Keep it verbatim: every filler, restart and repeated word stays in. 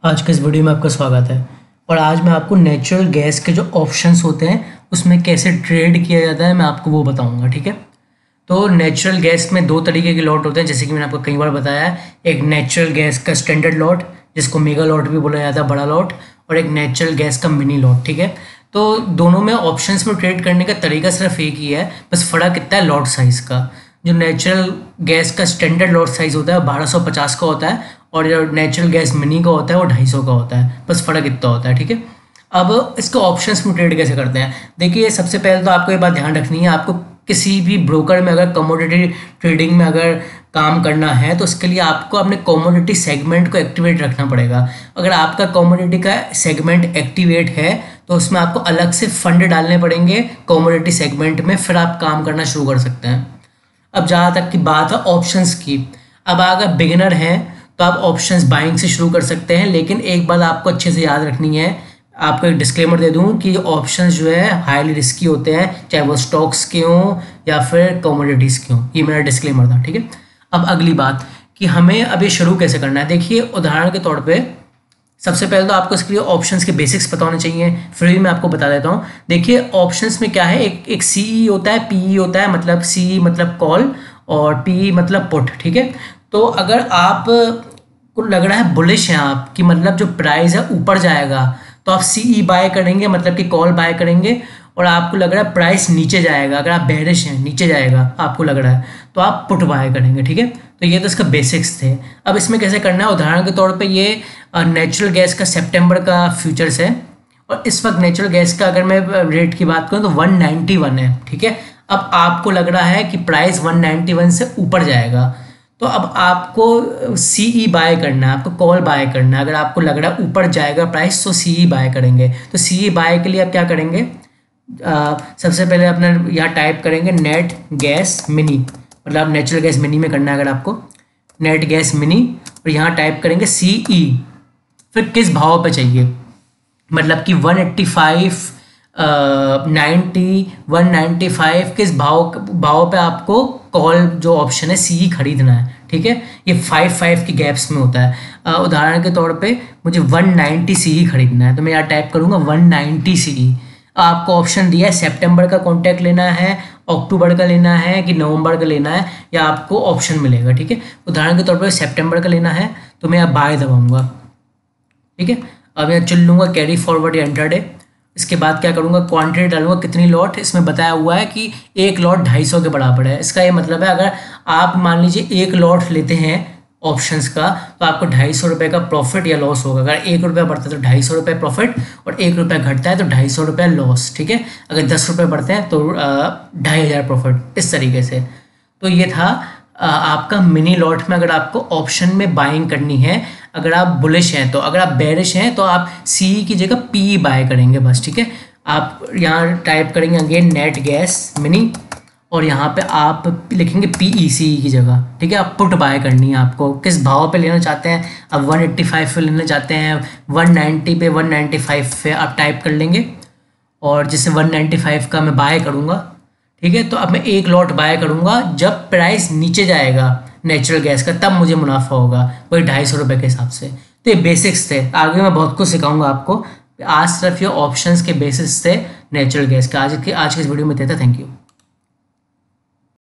आज के इस वीडियो में आपका स्वागत है। और आज मैं आपको नेचुरल गैस के जो ऑप्शंस होते हैं उसमें कैसे ट्रेड किया जाता है मैं आपको वो बताऊंगा। ठीक है, तो नेचुरल गैस में दो तरीके के लॉट होते हैं, जैसे कि मैंने आपको कई बार बताया है। एक नेचुरल गैस का स्टैंडर्ड लॉट जिसको मेगा लॉट भी बोला जाता है, बड़ा लॉट, और एक नेचुरल गैस का मिनी लॉट। ठीक है, तो दोनों में ऑप्शंस में ट्रेड करने का तरीका सिर्फ एक ही है, बस फ़र्क कितना है लॉट साइज़ का। जो नेचुरल गैस का स्टैंडर्ड लॉट साइज़ होता है बारह सौ पचास का होता है, और जो नेचुरल गैस मिनी का होता है वो ढाई सौ का होता है, बस फ़र्क इतना होता है। ठीक है, अब इसके ऑप्शंस में ट्रेड कैसे करते हैं, देखिए सबसे पहले तो आपको ये बात ध्यान रखनी है, आपको किसी भी ब्रोकर में अगर कमोडिटी ट्रेडिंग में अगर काम करना है तो उसके लिए आपको अपने कमोडिटी सेगमेंट को एक्टिवेट रखना पड़ेगा। अगर आपका कमोडिटी का सेगमेंट एक्टिवेट है तो उसमें आपको अलग से फंड डालने पड़ेंगे कमोडिटी सेगमेंट में, फिर आप काम करना शुरू कर सकते हैं। अब जहाँ तक की बात है ऑप्शंस की, अब अगर बिगिनर हैं तो आप ऑप्शंस बाइंग से शुरू कर सकते हैं, लेकिन एक बात आपको अच्छे से याद रखनी है, आपको एक डिस्क्लेमर दे दूं कि ऑप्शंस जो है हाईली रिस्की होते हैं, चाहे वो स्टॉक्स के हों या फिर कमोडिटीज़ के हों। ये मेरा डिस्क्लेमर था। ठीक है, अब अगली बात कि हमें अब ये शुरू कैसे करना है। देखिए उदाहरण के तौर पे सबसे पहले तो आपको इसके लिए ऑप्शंस के बेसिक्स पता होने चाहिए, फिर भी मैं आपको बता देता हूँ। देखिए ऑप्शंस में क्या है, एक एक सी होता है, पी होता है, मतलब सी मतलब कॉल और पी मतलब पुट। ठीक है, तो अगर आप को लग रहा है बुलिश है आप कि मतलब जो प्राइस है ऊपर जाएगा तो आप सी ई बाय करेंगे, मतलब कि कॉल बाय करेंगे, और आपको लग रहा है प्राइस नीचे जाएगा, अगर आप बेरिश हैं नीचे जाएगा आपको लग रहा है तो आप पुट बाय करेंगे। ठीक है, तो ये तो इसका बेसिक्स थे। अब इसमें कैसे करना है, उदाहरण के तौर पे ये नेचुरल गैस का सितंबर का फ्यूचर्स है, और इस वक्त नेचुरल गैस का अगर मैं रेट की बात करूँ तो वन नाइन्टी वन है। ठीक है, अब आपको लग रहा है कि प्राइस वन नाइन्टी वन से ऊपर जाएगा तो अब आपको सी ई बाय करना है, आपको कॉल बाय करना है। अगर आपको लग रहा है ऊपर जाएगा प्राइस तो सी ई बाय करेंगे। तो सी ई बाय के लिए आप क्या करेंगे, आ, सबसे पहले अपना यहाँ टाइप करेंगे नेट गैस मिनी, मतलब आप नेचुरल गैस मिनी में करना है अगर आपको नेट गैस मिनी, और यहाँ टाइप करेंगे सी ई, फिर किस भाव पे चाहिए, मतलब कि one eighty five, ninety, one ninety five किस भाव भाव पे आपको कॉल जो ऑप्शन है सी खरीदना है। ठीक है, ये फाइव फाइव के गैप्स में होता है। uh, उदाहरण के तौर पे मुझे वन नाइन्टी सी खरीदना है तो मैं यहाँ टाइप करूँगा वन नाइन्टी सी। आपको ऑप्शन दिया है सितंबर का कॉन्टैक्ट लेना है, अक्टूबर का लेना है कि नवंबर का लेना है, या आपको ऑप्शन मिलेगा। ठीक है, उदाहरण के तौर पर सितंबर का लेना है तो मैं यहाँ बाय दबाऊँगा। ठीक है, अब यहाँ चुन लूँगा कैरी फॉरवर्ड या इंट्राडे। इसके बाद क्या करूँगा, क्वांटिटी डालूंगा कितनी लॉट, इसमें बताया हुआ है कि एक लॉट ढाई सौ के बराबर है। इसका ये मतलब है अगर आप मान लीजिए एक लॉट लेते हैं ऑप्शंस का तो आपको ढाई सौ रुपये का प्रॉफिट या लॉस होगा। अगर एक रुपया बढ़ता है तो ढाई सौ रुपये प्रॉफिट, और एक रुपया घटता है तो ढाई सौ रुपये लॉस। ठीक है, अगर दस रुपये बढ़ते हैं तो ढाई हज़ार प्रॉफिट, इस तरीके से। तो ये था आ, आपका मिनी लॉट में अगर आपको ऑप्शन में बाइंग करनी है। अगर आप बुलिश हैं तो, अगर आप बेरिश हैं तो आप सी की जगह पी बाय करेंगे बस। ठीक है, आप यहाँ टाइप करेंगे अगेन नेट गैस मिनी, और यहाँ पे आप लिखेंगे पी ई सी की जगह। ठीक है, आप पुट बाय करनी है आपको, किस भाव पे लेना चाहते हैं, आप वन एट्टी फाइव पे लेना चाहते हैं, वन नाइन्टी पे, वन नाइन्टी फाइव पे आप टाइप कर लेंगे, और जिससे वन नाइन्टी फाइव का मैं बाय करूँगा। ठीक है, तो अब मैं एक लॉट बाय करूँगा जब प्राइस नीचे जाएगा नेचुरल गैस का, तब मुझे मुनाफा होगा वही ढाई सौ रुपये के हिसाब से। तो ये बेसिक्स थे, आगे मैं बहुत कुछ सिखाऊंगा आपको। आज सिर्फ ये ऑप्शंस के बेसिस थे नेचुरल गैस के। आज के आज के इस वीडियो में देता। Thank you.